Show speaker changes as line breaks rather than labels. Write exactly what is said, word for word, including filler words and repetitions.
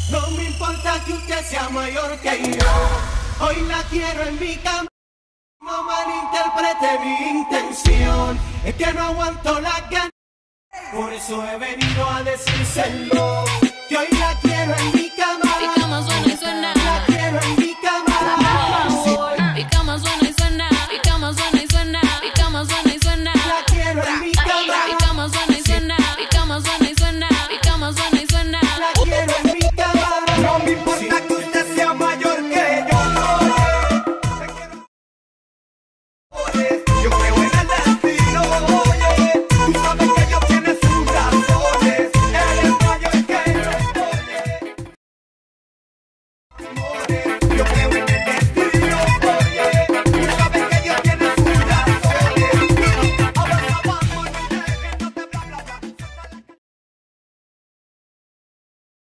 No me importa que usted sea mayor que yo. Hoy la quiero en mi cama. No malinterprete mi intención. Es que no aguanto la ganas. Por eso he venido a decírselo. Que hoy